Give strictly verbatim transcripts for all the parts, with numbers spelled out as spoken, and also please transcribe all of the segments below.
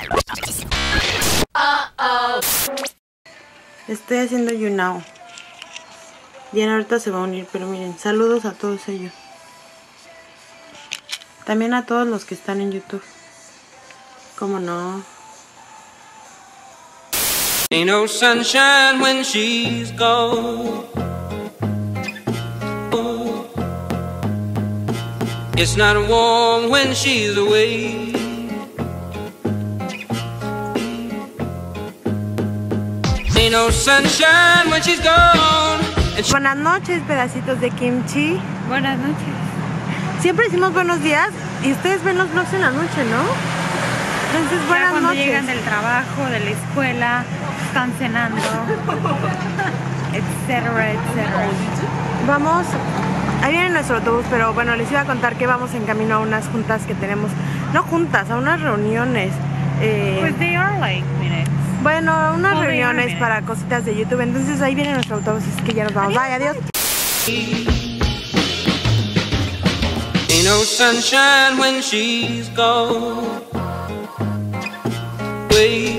Estoy haciendo YouNow. Bien, ahorita se va a unir, pero miren, saludos a todos ellos. También a todos los que están en YouTube. ¿Cómo no? Ain't no sunshine when she's gone. It's not warm when she's away. Ain't no sunshine when she's gone. Buenas noches, pedacitos de kimchi. Buenas noches. Siempre decimos buenos días y ustedes ven los vlogs en la noche, ¿no? Entonces, buenas ya cuando noches. llegan del trabajo, de la escuela, están cenando, etcétera, etcétera. Vamos, ahí viene nuestro autobús, pero bueno, les iba a contar que vamos en camino a unas juntas que tenemos, no juntas, a unas reuniones. Eh, Pues they are like minutes. bueno, unas Oh, they are reuniones minutes. para cositas de YouTube, entonces ahí viene nuestro autobús, es que ya nos vamos. Bye, adiós. Ain't no sunshine when she's gone. Wait.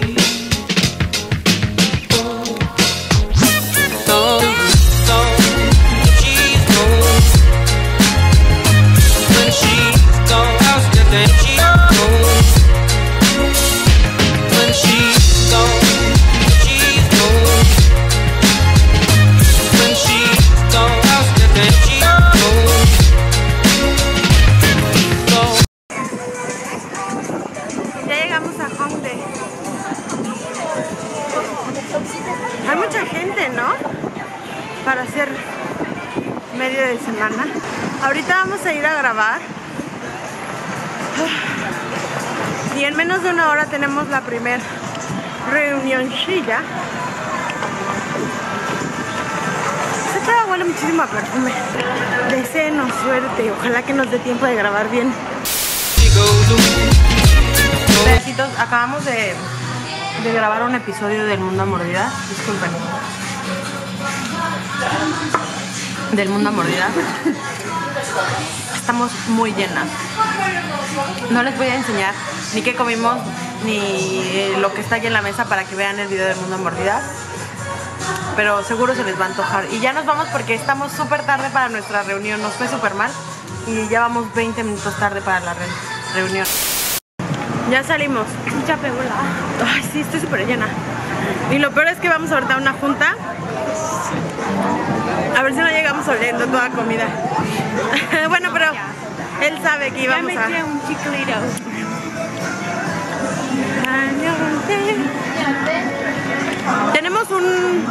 Ya llegamos a Hongdae. Hay mucha gente, ¿no? Para hacer medio de semana. Ahorita vamos a ir a grabar. Y en menos de una hora tenemos la primer reunioncilla. Esta chava huele muchísimo a perfume. Deseenos suerte. Ojalá que nos dé tiempo de grabar bien. Pedacitos, acabamos de, de grabar un episodio del Mundo a Mordida. Disculpen. Del Mundo a Mordida. Estamos muy llenas. No les voy a enseñar ni qué comimos ni lo que está aquí en la mesa para que vean el video del Mundo a Mordida. Pero seguro se les va a antojar. Y ya nos vamos porque estamos súper tarde para nuestra reunión. Nos fue súper mal. Y ya vamos veinte minutos tarde para la re reunión. Ya salimos. Mucha pegula. Ay, sí, estoy súper llena. Y lo peor es que vamos ahorita a una junta. A ver si no llegamos oliendo toda comida. Bueno, pero él sabe que íbamos ya a... me un chiclito. Tenemos un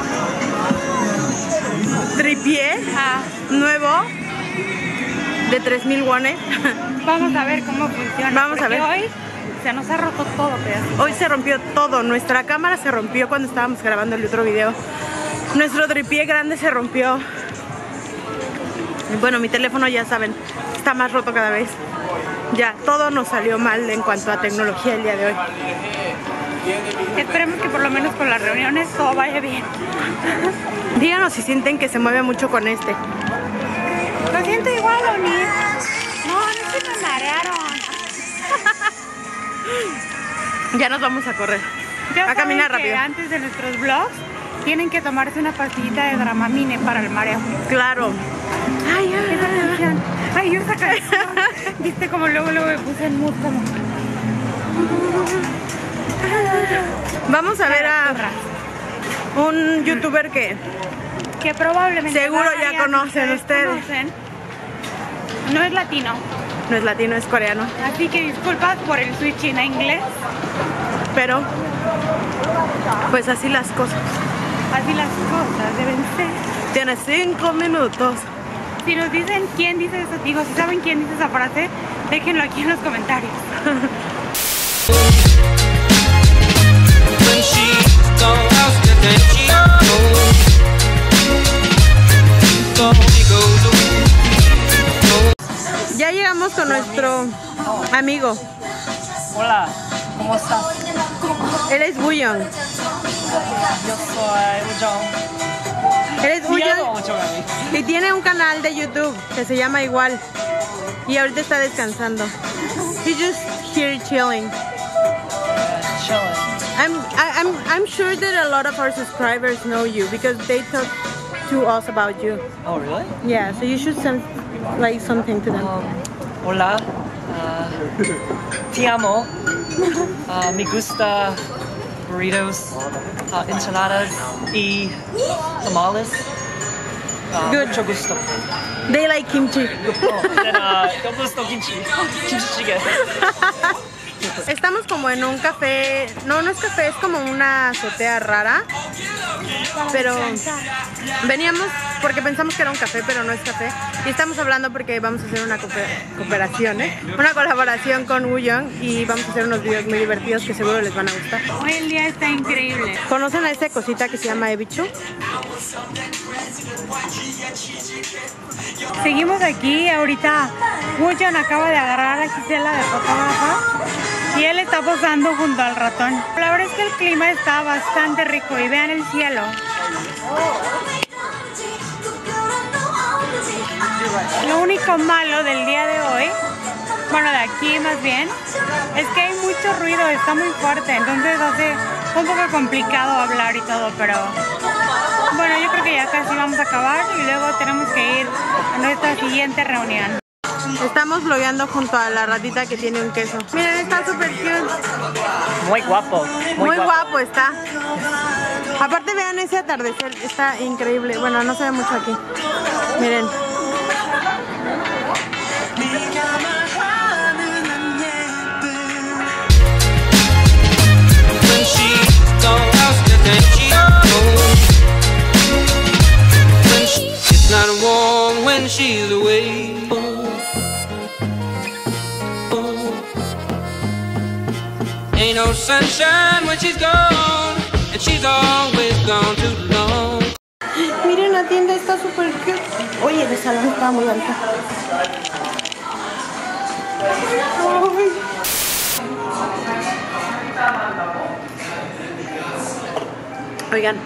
tripié Ah, nuevo de tres mil wones. vamos a ver cómo funciona. Vamos a porque ver. hoy se nos ha roto todo, pedacito. Hoy se rompió todo. Nuestra cámara se rompió cuando estábamos grabando el otro video. Nuestro tripié grande se rompió. Y bueno, mi teléfono ya saben, está más roto cada vez. Ya, todo nos salió mal en cuanto a tecnología el día de hoy. Esperemos que por lo menos con las reuniones todo vaya bien. Díganos si sienten que se mueve mucho con este. Lo siento igual, Oni. No, no se me marearon. Ya nos vamos a correr. Ya A caminar saben que rápido. antes de nuestros vlogs tienen que tomarse una pastillita de Dramamine para el mareo. Claro. Ay, ay, Esa ay. canción. Ay, yo esa canción. Viste como luego luego me puse en mood como. Vamos a ver a un youtuber que Que probablemente seguro varias ya conocen de ustedes. conocen. No es latino. no es latino, es coreano. Así que disculpas por el switching a inglés. Pero pues así las cosas. Así las cosas deben ser. Tienes cinco minutos. Si nos dicen quién dice eso, digo, si saben quién dice esa frase, déjenlo aquí en los comentarios. Ya llegamos con nuestro amigo. Hola, ¿cómo estás? Él es Buyon. Yo soy Ujong. Él es Me llamo Buyon Ujong a mí. y tiene un canal de YouTube que se llama igual. Y ahorita está descansando. He's just here chilling. chilling. I'm I, I'm I'm sure that a lot of our subscribers know you because they talk to us about you. Oh, really? Yeah, so you should send like something to them. Um, hola. Uh, te amo. Uh, me gusta burritos, uh, enchiladas y tamales. Uh, Good. Mucho gusto. They like kimchi. Oh, then, uh, yo gusto kimchi. Kimchi jjigae. Estamos como en un café, no, no es café, es como una azotea rara, pero veníamos porque pensamos que era un café, pero no es café, y estamos hablando porque vamos a hacer una cooperación, ¿eh? Una colaboración con Wooyoung y vamos a hacer unos videos muy divertidos que seguro les van a gustar. Hoy el día está increíble. ¿Conocen a esa cosita que se llama Ebichu? Seguimos aquí, ahorita Wooyoung acaba de agarrar a Gisela de fotógrafa y él está posando junto al ratón. La verdad es que el clima está bastante rico y vean el cielo. Lo único malo del día de hoy, bueno, de aquí más bien, es que hay mucho ruido, está muy fuerte, entonces hace un poco complicado hablar y todo, pero bueno, yo creo que ya casi vamos a acabar y luego tenemos que ir a nuestra siguiente reunión. Estamos vlogueando junto a la ratita que tiene un queso. Miren, está súper cute. Muy guapo. Muy, Muy guapo está. Aparte vean ese atardecer, está increíble. Bueno, no se ve mucho aquí. Miren. When she's gone, how's the day she goes? When she, it's not warm when she's away. Ain't no sunshine when she's gone, and she's always gone too long. Miren, la tienda está súper cute. Oye, el salón está muy alto. Ay. Oigan,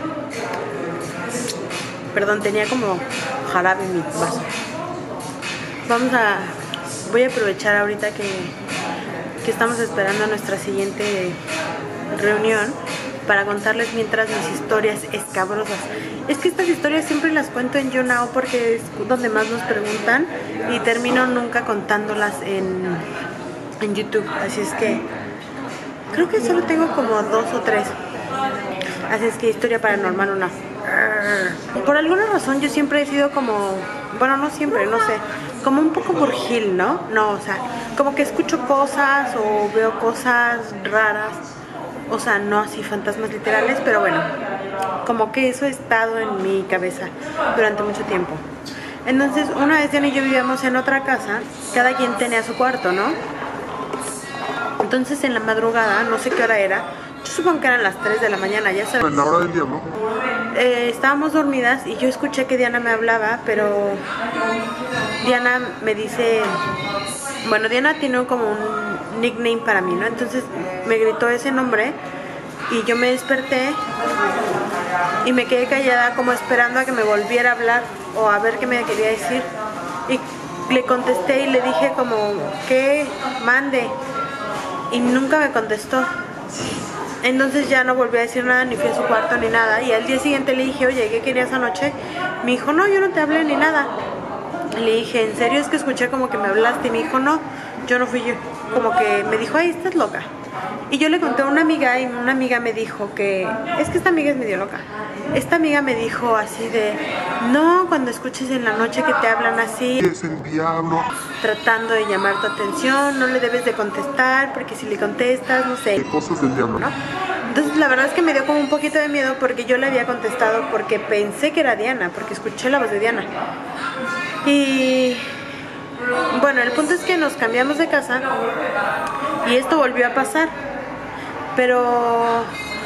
perdón, tenía como jarabe en mi vaso. Vamos a, voy a aprovechar ahorita que, que estamos esperando nuestra siguiente reunión para contarles mientras mis historias escabrosas. Es que estas historias siempre las cuento en YouNow porque es donde más nos preguntan y termino nunca contándolas en, en YouTube. Así es que creo que solo tengo como dos o tres. Así es que historia paranormal una. Por alguna razón yo siempre he sido como, bueno, no siempre, no sé, como un poco burgil, ¿no? No, o sea, como que escucho cosas o veo cosas raras. O sea, no así fantasmas literales, pero bueno, como que eso ha estado en mi cabeza durante mucho tiempo. Entonces, una vez Diana y yo vivíamos en otra casa, cada quien tenía su cuarto, ¿no? Entonces, en la madrugada, no sé qué hora era, yo supongo que eran las tres de la mañana, ya sabes. En la hora del día, ¿no? Eh, estábamos dormidas y yo escuché que Diana me hablaba, pero Diana me dice, bueno, Diana tiene como un nickname para mí, ¿no? Entonces me gritó ese nombre y yo me desperté y me quedé callada como esperando a que me volviera a hablar o a ver qué me quería decir, y le contesté y le dije como, ¿qué? Mande, y nunca me contestó. Entonces ya no volví a decir nada, ni fui a su cuarto ni nada, y al día siguiente le dije, oye, ¿qué querías anoche? Me dijo, no, yo no te hablé ni nada. Y le dije, ¿en serio? Es que escuché como que me hablaste. Y me dijo, no, yo no fui yo. Como que me dijo, ay, estás loca. Y yo le conté a una amiga y una amiga me dijo que, es que esta amiga es medio loca. Esta amiga me dijo así de, no, cuando escuches en la noche que te hablan así, Es el diablo. tratando de llamar tu atención, no le debes de contestar, porque si le contestas, no sé, Cosas del diablo. ¿no? Entonces la verdad es que me dio como un poquito de miedo porque yo le había contestado porque pensé que era Diana, porque escuché la voz de Diana. Y bueno, el punto es que nos cambiamos de casa y esto volvió a pasar, pero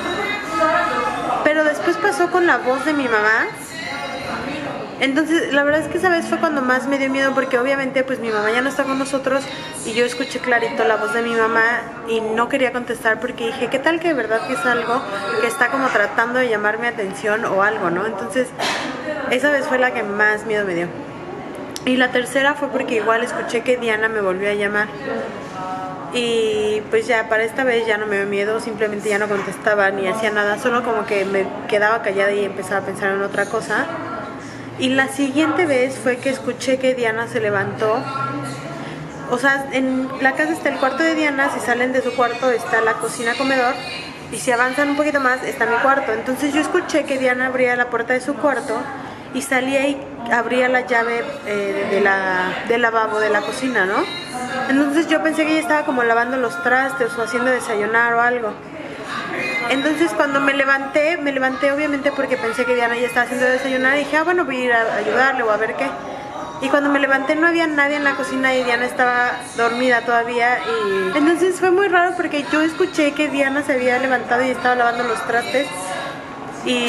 pero después pasó con la voz de mi mamá. Entonces la verdad es que esa vez fue cuando más me dio miedo, porque obviamente pues mi mamá ya no está con nosotros y yo escuché clarito la voz de mi mamá y no quería contestar porque dije, ¿qué tal que de verdad que es algo que está como tratando de llamar mi atención o algo, ¿no? Entonces esa vez fue la que más miedo me dio. Y la tercera fue porque igual escuché que Diana me volvió a llamar. Y pues ya para esta vez ya no me dio miedo, simplemente ya no contestaba ni hacía nada, solo como que me quedaba callada y empezaba a pensar en otra cosa. Y la siguiente vez fue que escuché que Diana se levantó. O sea, en la casa está el cuarto de Diana, si salen de su cuarto está la cocina comedor y si avanzan un poquito más está mi cuarto. Entonces yo escuché que Diana abría la puerta de su cuarto y salía y abría la llave eh, de la, del lavabo de la cocina, ¿no? Entonces yo pensé que ella estaba como lavando los trastes o haciendo desayunar o algo. Entonces cuando me levanté, me levanté obviamente porque pensé que Diana ya estaba haciendo desayunar y dije, ah bueno, voy a ir a ayudarle o a ver qué. Y cuando me levanté no había nadie en la cocina y Diana estaba dormida todavía. Y entonces fue muy raro porque yo escuché que Diana se había levantado y estaba lavando los trastes. Y,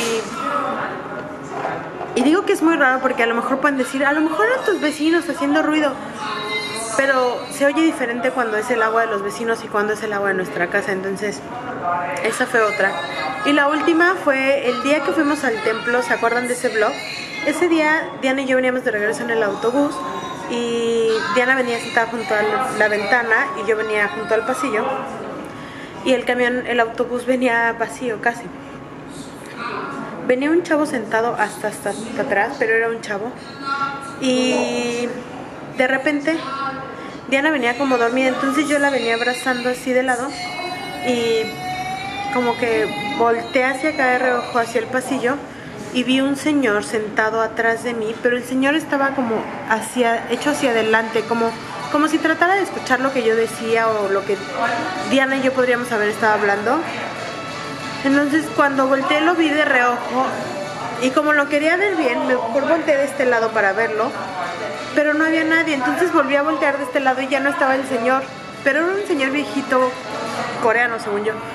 y digo que es muy raro porque a lo mejor pueden decir, a lo mejor eran tus vecinos haciendo ruido. Pero se oye diferente cuando es el agua de los vecinos y cuando es el agua de nuestra casa. Entonces esa fue otra. Y la última fue el día que fuimos al templo. ¿Se acuerdan de ese vlog? Ese día Diana y yo veníamos de regreso en el autobús y Diana venía sentada junto a la ventana y yo venía junto al pasillo y el camión, el autobús venía vacío casi. Venía un chavo sentado hasta, hasta, hasta atrás, pero era un chavo y de repente Diana venía como dormida, entonces yo la venía abrazando así de lado y como que volteé hacia acá de reojo hacia el pasillo y vi un señor sentado atrás de mí, pero el señor estaba como hacia, hecho hacia adelante, como, como si tratara de escuchar lo que yo decía o lo que Diana y yo podríamos haber estado hablando. Entonces cuando volteé lo vi de reojo y como lo quería ver bien, mejor volteé de este lado para verlo, pero no había nadie, entonces volví a voltear de este lado y ya no estaba el señor, pero era un señor viejito coreano según yo.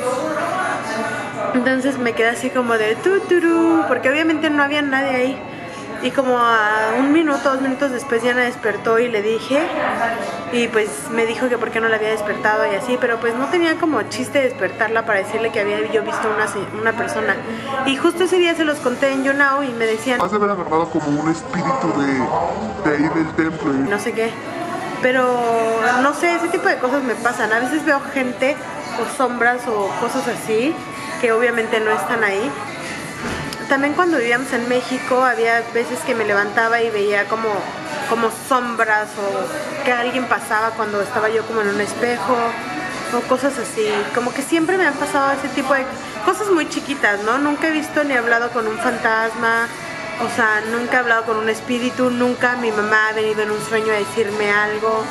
Entonces me quedé así como de tuturu, porque obviamente no había nadie ahí. Y como a un minuto, dos minutos después Diana despertó y le dije, y pues me dijo que por qué no la había despertado y así, pero pues no tenía como chiste despertarla para decirle que había yo visto una, una persona. Y justo ese día se los conté en YouNow y me decían, has de haber agarrado como un espíritu de, de ahí del templo. no sé qué, pero no sé, ese tipo de cosas me pasan. A veces veo gente o sombras o cosas así que obviamente no están ahí. También cuando vivíamos en México había veces que me levantaba y veía como, como sombras o que alguien pasaba cuando estaba yo como en un espejo o cosas así. Como que siempre me han pasado ese tipo de cosas muy chiquitas, ¿no? Nunca he visto ni hablado con un fantasma, o sea, nunca he hablado con un espíritu, nunca mi mamá ha venido en un sueño a decirme algo.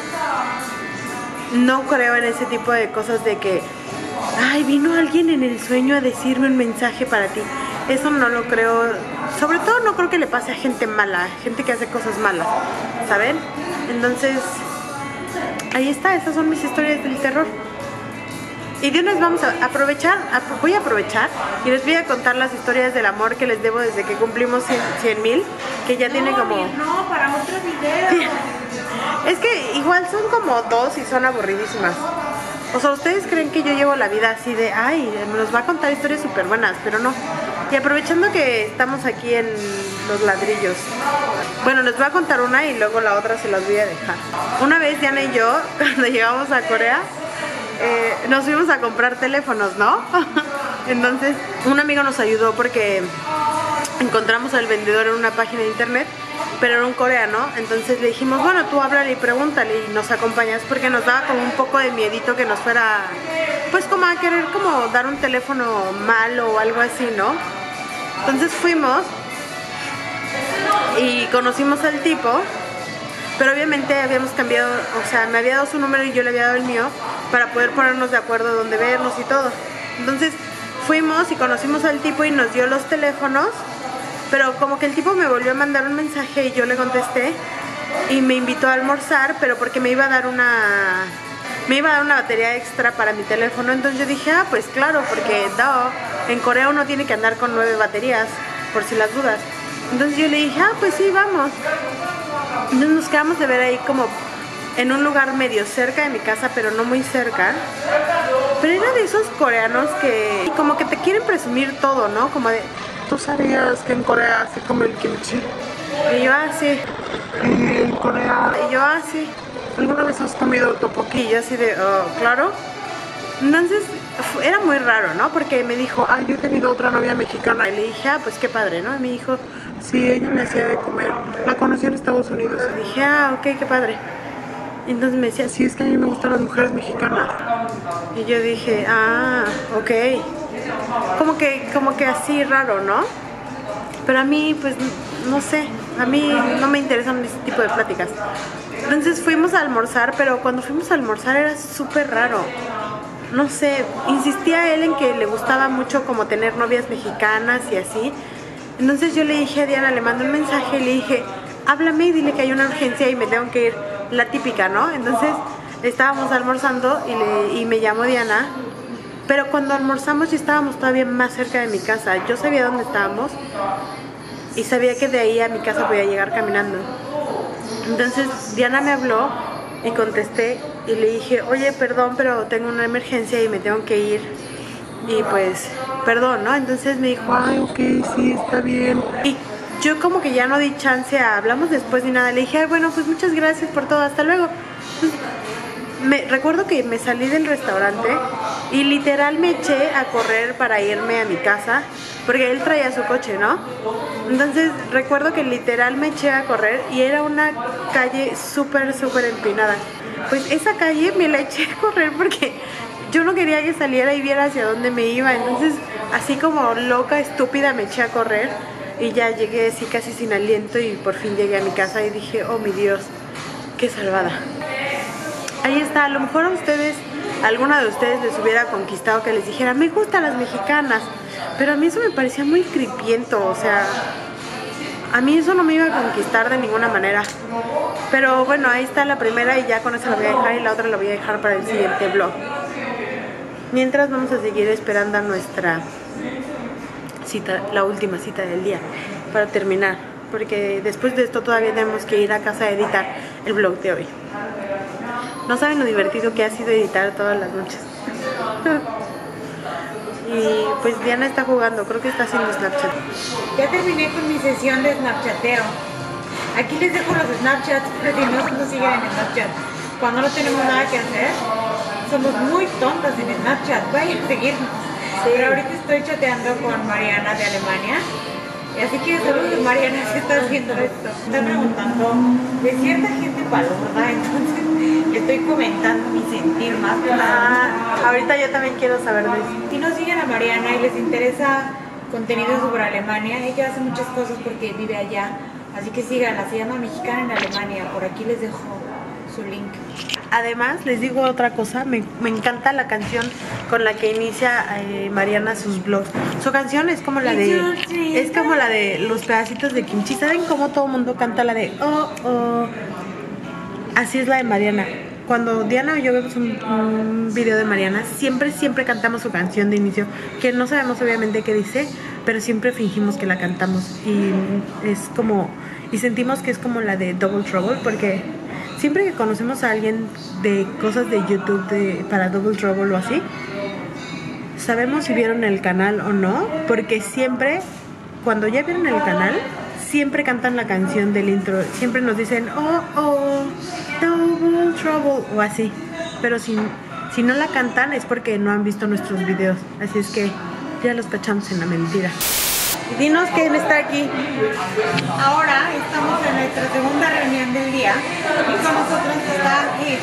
No creo en ese tipo de cosas de que ay, vino alguien en el sueño a decirme un mensaje para ti. Eso no lo creo. Sobre todo no creo que le pase a gente mala, gente que hace cosas malas, ¿saben? Entonces, ahí está, esas son mis historias del terror. Y de una vez vamos a aprovechar, voy a aprovechar y les voy a contar las historias del amor que les debo desde que cumplimos cien mil, que ya tiene como... No, para otro video. Es que igual son como dos y son aburridísimas. O sea, ustedes creen que yo llevo la vida así de, ay, nos va a contar historias súper buenas, pero no. Y aprovechando que estamos aquí en los ladrillos, bueno, les voy a contar una y luego la otra se las voy a dejar. Una vez Diana y yo, cuando llegamos a Corea, eh, nos fuimos a comprar teléfonos, ¿no? Entonces, un amigo nos ayudó porque encontramos al vendedor en una página de internet, pero era un coreano. Entonces le dijimos, bueno, tú háblale y pregúntale y nos acompañas, porque nos daba como un poco de miedito que nos fuera, pues como a querer como dar un teléfono malo o algo así, ¿no? Entonces fuimos y conocimos al tipo, pero obviamente habíamos cambiado, o sea, me había dado su número y yo le había dado el mío para poder ponernos de acuerdo dónde vernos y todo. Entonces fuimos y conocimos al tipo y nos dio los teléfonos, pero como que el tipo me volvió a mandar un mensaje y yo le contesté y me invitó a almorzar, pero porque me iba a dar una me iba a dar una batería extra para mi teléfono. Entonces yo dije, ah, pues claro, porque no, en Corea uno tiene que andar con nueve baterías por si las dudas. Entonces yo le dije, ah, pues sí, vamos. Entonces nos quedamos de ver ahí como en un lugar medio cerca de mi casa, pero no muy cerca. Pero era de esos coreanos que como que te quieren presumir todo, ¿no? Como de, ¿tú sabías que en Corea se come el kimchi? y yo así, Y en Corea... y yo así. ¿alguna vez has comido tteokbokki? Y yo así de, oh, claro. Entonces era muy raro, ¿no? Porque me dijo, ah, yo he tenido otra novia mexicana. Y le dije, ah, pues qué padre, ¿no? Y me dijo, sí, ella me hacía de comer. La conocí en Estados Unidos. Y dije, ah, ok, qué padre. Y entonces me decía, sí, es que a mí me gustan las mujeres mexicanas. Y yo dije, ah, ok. Como que, como que así raro, ¿no? Pero a mí, pues, no sé. A mí no me interesan ese tipo de pláticas. Entonces fuimos a almorzar, pero cuando fuimos a almorzar era súper raro. No sé, insistía él en que le gustaba mucho como tener novias mexicanas y así. Entonces yo le dije a Diana, le mandé un mensaje y le dije, háblame y dile que hay una urgencia y me tengo que ir, la típica, ¿no? Entonces estábamos almorzando y, le, y me llamó Diana, pero cuando almorzamos ya estábamos todavía más cerca de mi casa. Yo sabía dónde estábamos y sabía que de ahí a mi casa podía llegar caminando. Entonces Diana me habló y contesté y le dije, oye, perdón, pero tengo una emergencia y me tengo que ir. Y pues, perdón, ¿no? Entonces me dijo, ay, ok, sí, está bien. Y yo como que ya no di chance a, hablamos después ni nada. Le dije, ay, bueno, pues muchas gracias por todo, hasta luego. Pues, me, recuerdo que me salí del restaurante y literal me eché a correr para irme a mi casa, porque él traía su coche, ¿no? Entonces recuerdo que literal me eché a correr y era una calle súper, súper empinada. Pues esa calle me la eché a correr porque yo no quería que saliera y viera hacia dónde me iba. Entonces, así como loca, estúpida, me eché a correr y ya llegué así casi sin aliento y por fin llegué a mi casa y dije, oh mi Dios, qué salvada. Ahí está, a lo mejor a ustedes, a alguna de ustedes les hubiera conquistado que les dijera, me gustan las mexicanas, pero a mí eso me parecía muy cripiento, o sea, a mí eso no me iba a conquistar de ninguna manera. Pero bueno, ahí está la primera y ya con esa la voy a dejar y la otra la voy a dejar para el siguiente vlog. Mientras vamos a seguir esperando a nuestra cita, la última cita del día, para terminar, porque después de esto todavía tenemos que ir a casa a editar el vlog de hoy. No saben lo divertido que ha sido editar todas las noches. Y pues Diana está jugando, creo que está haciendo Snapchat. Ya terminé con mi sesión de Snapchateo. Aquí les dejo los Snapchats, pero si no nos siguen en Snapchat. Cuando no tenemos nada que hacer, somos muy tontas en Snapchat, vayan a seguirnos. Sí. Pero ahorita estoy chateando con Mariana de Alemania. Así que saludos, Mariana, si está haciendo esto. Está preguntando de cierta gente palurda, entonces estoy comentando mi sentir más. Ah, ahorita yo también quiero saber de eso. Si no siguen a Mariana y les interesa contenido sobre Alemania, ella hace muchas cosas porque vive allá. Así que síganla, se llama Mexicana en Alemania. Por aquí les dejo su link. Además, les digo otra cosa, me, me encanta la canción con la que inicia eh, Mariana sus vlogs. Su canción es como la de es como la de los pedacitos de kimchi. ¿Saben cómo todo el mundo canta la de oh, oh? Así es la de Mariana. Cuando Diana y yo vemos un, un video de Mariana, siempre, siempre cantamos su canción de inicio, que no sabemos obviamente qué dice, pero siempre fingimos que la cantamos. Y es como, y sentimos que es como la de Double Trouble, porque siempre que conocemos a alguien de cosas de YouTube de, para Double Trouble o así, sabemos si vieron el canal o no, porque siempre, cuando ya vieron el canal, siempre cantan la canción del intro, siempre nos dicen, oh, oh, Double Trouble, o así, pero si, si no la cantan es porque no han visto nuestros videos, así es que ya los cachamos en la mentira. Dinos quién está aquí. Ahora estamos en nuestra segunda reunión del día y con nosotros está Eve.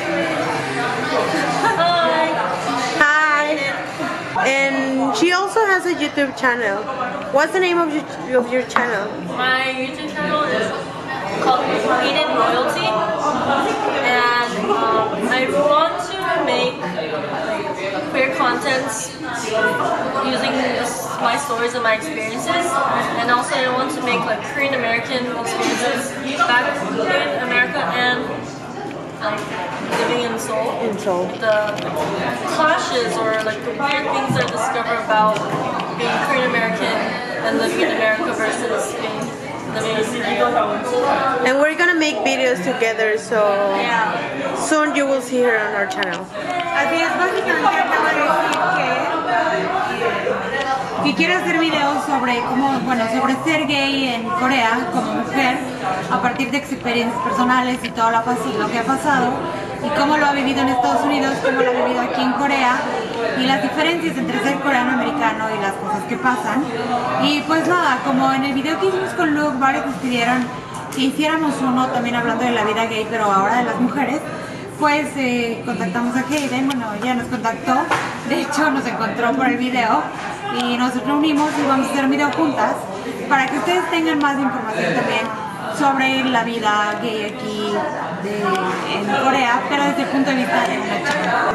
Hi. And she also has a YouTube channel. What's the name of your, of your channel? My YouTube channel is called Eden Royalty, and um, I want to make like, queer content using this, my stories and my experiences, and also I want to make like Korean American experiences back in America and like living in Seoul. In Seoul. The clashes or like the weird things I discover about being Korean American and living in America versus being living in Seoul. And we're gonna make videos together, so Yeah. soon you will see her on our channel. Así es, básicamente acaba de decir que, que quiero hacer videos sobre cómo, bueno, sobre ser gay en Corea como mujer, a partir de experiencias personales y todo lo, lo que ha pasado, y cómo lo ha vivido en Estados Unidos, cómo lo ha vivido aquí en Corea, y las diferencias entre ser coreano-americano y las cosas que pasan. Y pues nada, como en el video que hicimos con Luke, varios nos pidieron que hiciéramos uno también hablando de la vida gay, pero ahora de las mujeres, pues eh, contactamos a Hayden, bueno, ella nos contactó, de hecho nos encontró por el video y nos reunimos y vamos a hacer un video juntas para que ustedes tengan más información también sobre la vida gay aquí de, en Corea, pero desde el punto de vista de una chica.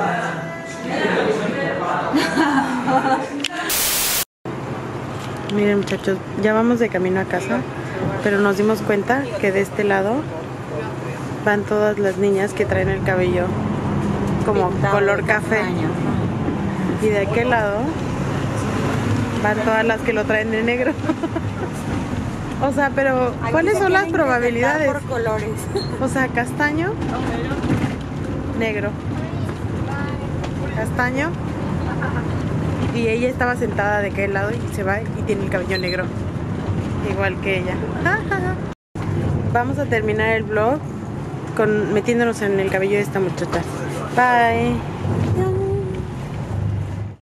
Miren muchachos, ya vamos de camino a casa, pero nos dimos cuenta que de este lado van todas las niñas que traen el cabello como color café, y de aquel lado van todas las que lo traen de negro. O sea, pero ¿cuáles son las probabilidades? Por colores. O sea, castaño, negro, castaño, y ella estaba sentada de aquel lado y se va y tiene el cabello negro, igual que ella. Vamos a terminar el vlog con metiéndonos en el cabello de esta muchacha. Bye.